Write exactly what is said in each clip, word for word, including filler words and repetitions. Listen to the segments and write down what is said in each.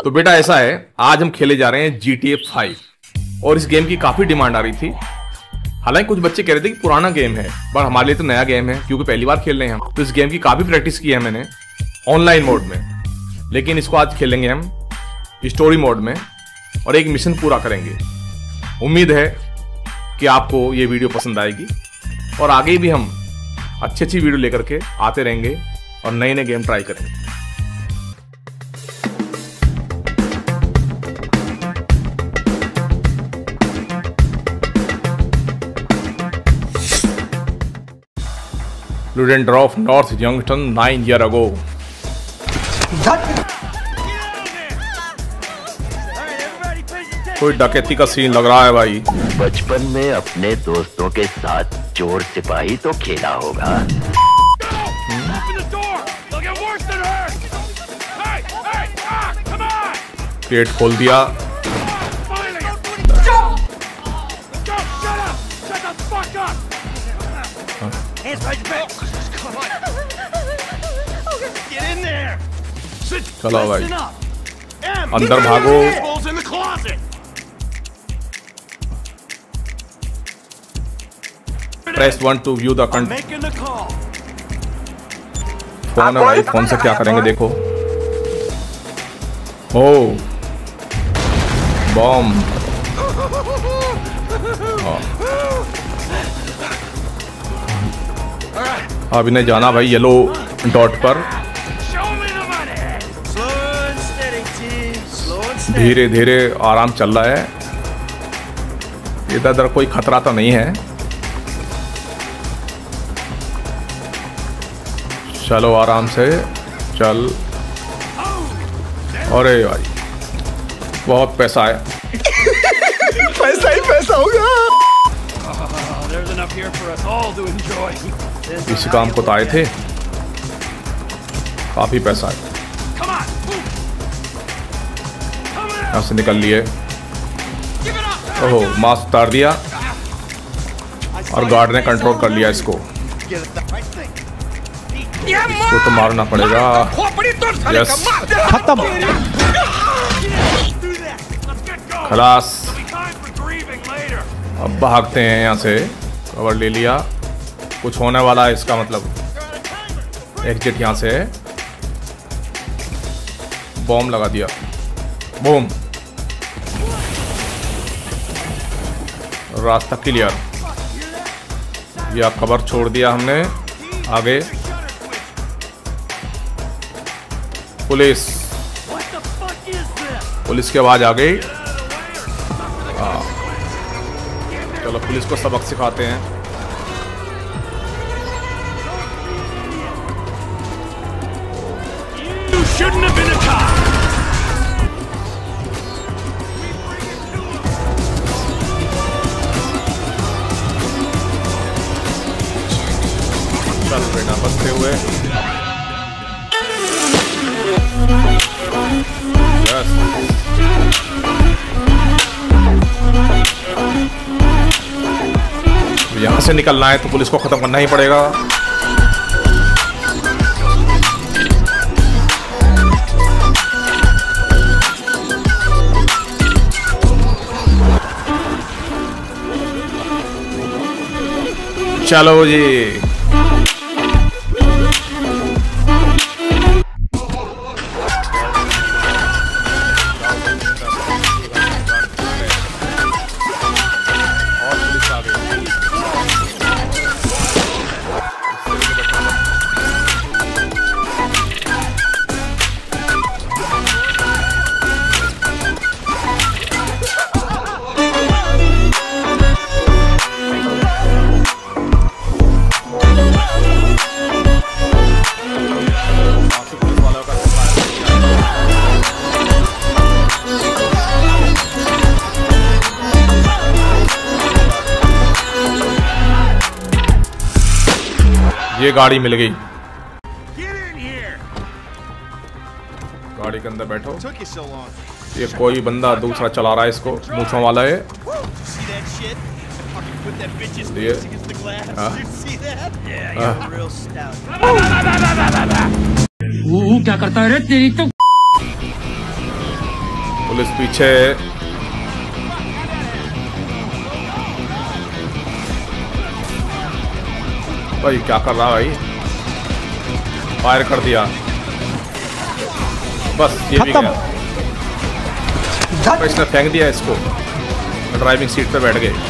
तो बेटा ऐसा है, आज हम खेले जा रहे हैं जी टी ए फाइव और इस गेम की काफी डिमांड आ रही थी। हालांकि कुछ बच्चे कह रहे थे कि पुराना गेम है, पर हमारे लिए तो नया गेम है क्योंकि पहली बार खेल रहे हैं हम। तो इस गेम की काफी प्रैक्टिस की है मैंने ऑनलाइन मोड में, लेकिन इसको आज खेलेंगे हम स्टोरी मोड में और एक मिशन पूरा करेंगे। उम्मीद है कि आपको ये वीडियो पसंद आएगी और आगे भी हम अच्छी अच्छी वीडियो लेकर के आते रहेंगे और नए नए गेम ट्राई करेंगे। Ludendorff of North Youngstown nine year ago. कोई डकैती का सीन लग रहा है भाई। बचपन में अपने दोस्तों के साथ चोर सिपाही तो खेला होगा। गेट खोल दिया। चलो भाई अंदर भागो। Press one to view the content. Phone है भाई, फोन से क्या करेंगे देखो। Oh bomb. अब इन्हें जाना भाई येलो डॉट पर। धीरे धीरे आराम चल रहा है, इधर उधर कोई खतरा तो नहीं है। चलो आराम से चल। अरे भाई बहुत पैसा है। पैसा ही पैसा होगा। इस काम को तो आए थे, काफी पैसा है। यहाँ से निकल लिए। ओहो मास्क उतार दिया और गार्ड ने कंट्रोल कर लिया इसको। इसको तो मारना पड़ेगा। यस खत्म। खलास। अब भागते हैं यहाँ से। कवर ले लिया। कुछ होने वाला है इसका मतलब। एग्जिट यहाँ से। बॉम्ब लगा दिया। बूम। रास्ता क्लियर। यह कवर छोड़ दिया हमने। आगे पुलिस। पुलिस की आवाज आ गई। चलो पुलिस को सबक सिखाते हैं। चल बेटा बचते हुए। यस यहाँ से निकलना है तो पुलिस को खत्म करना ही पड़ेगा। चलो जी ये गाड़ी मिल गई। गाड़ी के अंदर बैठो। ये कोई बंदा दूसरा चला रहा है इसको, मूंछों वाला है। ये क्या करता है रे तेरी तो। पुलिस पीछे। भाई क्या कर रहा है भाई? फायर कर दिया, बस ये भी गया। इसने फेंक दिया इसको, ड्राइविंग सीट पे बैठ गए।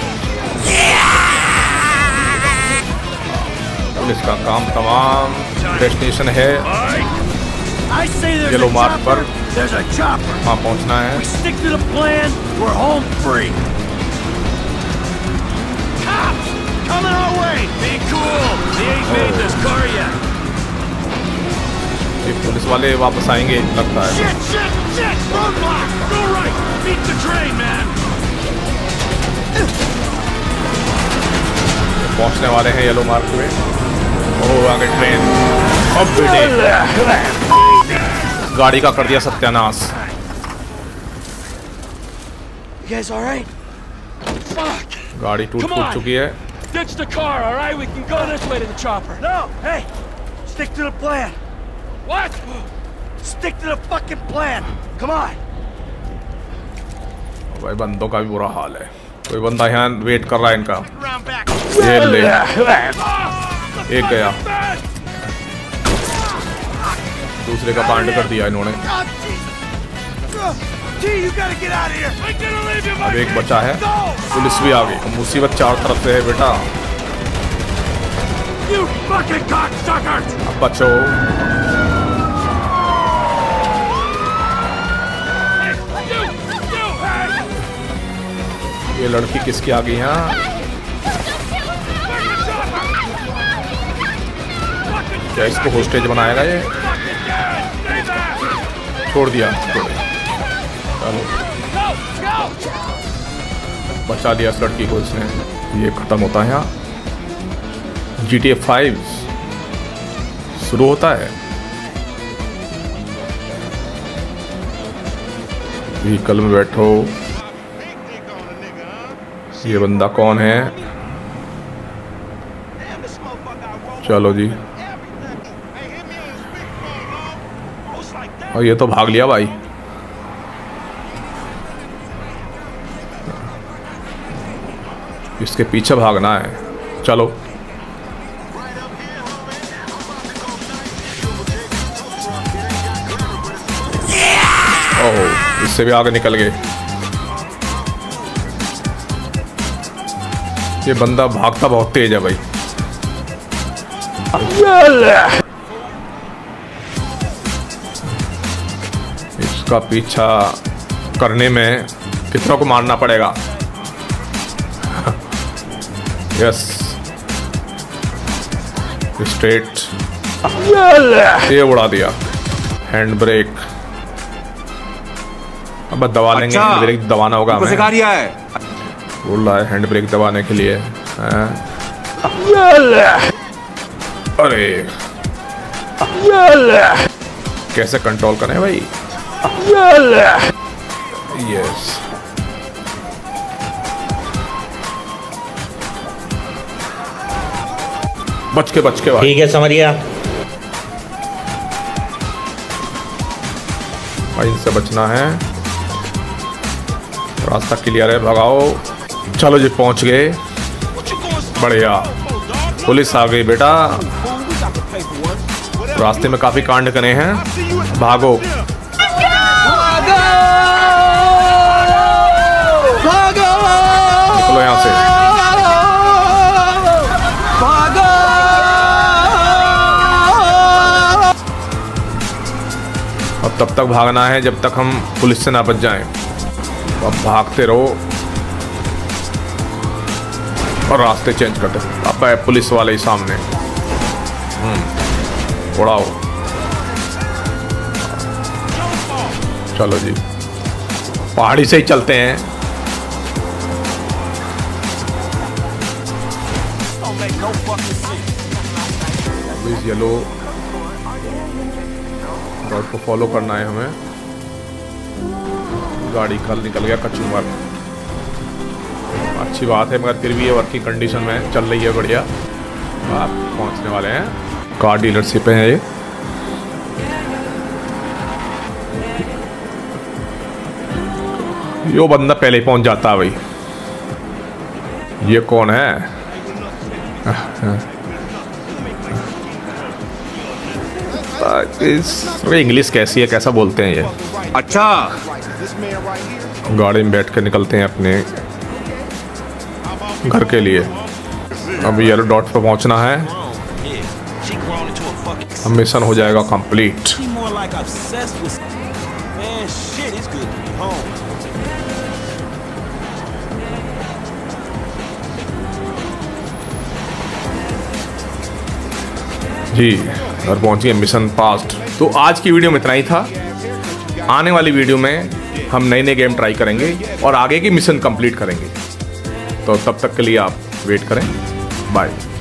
पुलिस का काम तमाम। डेस्टिनेशन है येलो मार्क पर, वहाँ पहुँचना है। ये पुलिस वाले वापस आएंगे लगता है। पहुंचने वाले हैं येलो मार्क पे। ओह आगे ट्रेन। अब बेटे गाड़ी का कर दिया सत्यानाश। गाड़ी टूट फूट चुकी है। Ditch the car, all right? We can go this way to the chopper. No, hey, stick to the plan. What? Stick to the fucking plan. Come on. भाई बंदों का भी बुरा हाल है। कोई बंदा यहाँ वेट कर रहा है इनका। ये ले, एक गया, दूसरे का पांड कर दिया इन्होंने। अब एक बचा है। पुलिस भी आ गई। मुसीबत चार तरफ से है बेटा। अब बचो। ये लड़की किसकी आ गई यहाँ? क्या इसको होस्टेज बनाएगा ये? छोड़ दिया, चलो बचा लिया इस लड़की को इसने। ये खत्म होता है यहाँ। जी टी ए फाइव शुरू होता है। व्हीकल में बैठो। ये बंदा कौन है? चलो जी। और ये तो भाग लिया भाई। इसके पीछे भागना है। चलो ओह इससे भी आगे निकल गए। ये बंदा भागता बहुत तेज है भाई। इसका पीछा करने में कितना को मारना पड़ेगा। यस स्ट्रेट, ये उड़ा दिया। हैंड ब्रेक अब दबा लेंगे। हैंड ब्रेक दबाना होगा हमें। सिखा दिया है। बोल रहा है हैंड ब्रेक दबाने के लिए। अरे कैसे कंट्रोल करें भाई? यस बच के बच के भाई। ठीक है समझिए। भाई इनसे बचना है। रास्ता क्लियर है, भगाओ। चलो जी पहुंच गए। बढ़िया, पुलिस आ गई बेटा। रास्ते में काफी कांड करे हैं। भागो निकलो यहाँ से। अब तब तक भागना है जब तक हम पुलिस से ना बच जाएं। अब भागते रहो और रास्ते चेंज करते। अब है पुलिस वाले ही सामने। उड़ाओ। चलो जी पहाड़ी से ही चलते हैं। प्लीज येलो रोड को फॉलो करना है हमें। गाड़ी कल निकल गया कच्चू मार्ग। अच्छी बात है मगर फिर भी ये वर्किंग कंडीशन में चल रही है। बढ़िया। आप पहुंचने वाले हैं। कार डीलरशिप है ये। यो बंदा पहले ही पहुंच जाता है भाई। ये कौन है? इंग्लिश कैसी है, कैसा बोलते हैं ये? अच्छा, गाड़ी में बैठ कर निकलते हैं अपने घर के लिए। अब येलो डॉट पे पहुंचना है, मिशन हो जाएगा कंप्लीट। जी घर पहुंच गए, मिशन पास्ट। तो आज की वीडियो में इतना ही था। आने वाली वीडियो में हम नए नए गेम ट्राई करेंगे और आगे की मिशन कंप्लीट करेंगे। तो तब तक के लिए आप वेट करें। बाय।